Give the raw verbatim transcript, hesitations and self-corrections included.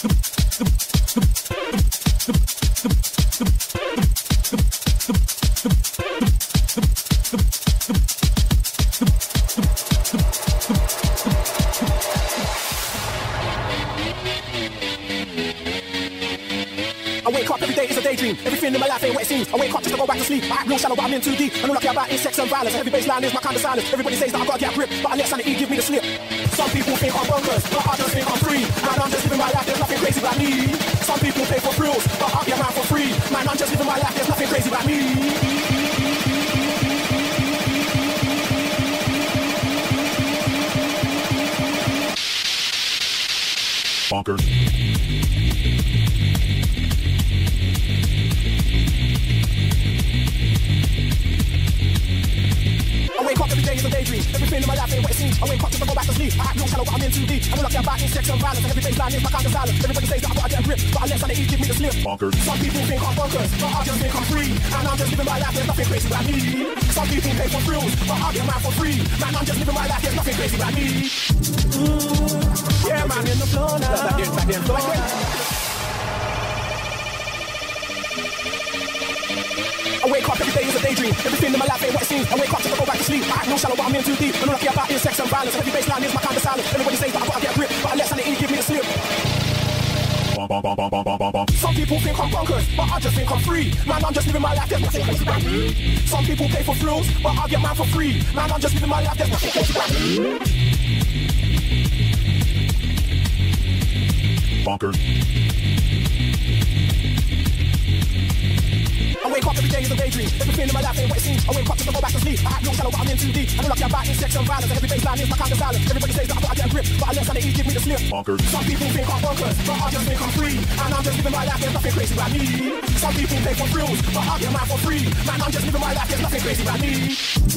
I wake up every day, it's a daydream. Everything in my life ain't what it seems. I wake up just to go back to sleep. I act real shallow, but I'm in too deep. I'm not lucky about insects and violence. Every baseline is my kind of silence. Everybody says that I gotta get a grip, but unless sanity give me the slip. Some people think I'm bonkers, but I just think I'm free. Man, I'm just living my life, there's nothing crazy about me. Some people pay for thrills, but I'll get mine for free. Man, I'm just living my life, there's nothing crazy about me. Bonkers. I wake up every day, it's a daydream. Everything in my life ain't what it seems. I wake up just to go back to sleep. I act real shallow, but I'm in too deep. I'm not lucky about insects and violence. And every baseline is my kind of silence. Everybody says that I gotta get a grip, but unless sanity give me the slip. Bonkers. Some people think I'm bonkers, but I just think I'm free. And I'm just living my life, there's nothing crazy about me. Some people pay for thrills, but I'll get mine for free. Man, I'm just living my life, there's nothing crazy about me. Ooh, yeah, man, in the floor now. Back in, back in, back in. I wake up every day, it's a daydream. Everything in my life ain't what it seems. I wake up just to go back to sleep. I act real shallow, but I'm in too deep. I'm not lucky about insects and violence. Every baseline is my kind of silence. Everybody says that I gotta get a grip, but unless sanity give me the slip. Bom, bom, bom, bom, bom, bom, bom. Some people think I'm bonkers, but I just think I'm free. Man, I'm just living my life, there's nothing crazy about me. Some people pay for thrills, but I'll get mine for free. Man, I'm just living my life, there's nothing crazy about me. Bonkers. I wake up every day, it's a daydream. Everything in my life ain't what it seems. I wake up just to go back to sleep. I act real shallow, but I'm in too deep. I'm not lucky about insects and violence. And every baseline is my kind of silence. Everybody says that I gotta get a grip, but unless sanity give me the slip. Bonkers. Some people think I'm bonkers, but I just think I'm free. And I'm just living my life, there's nothing crazy about me. Some people pay for thrills, but I'll get mine for free. Man, I'm just living my life, there's nothing crazy about me.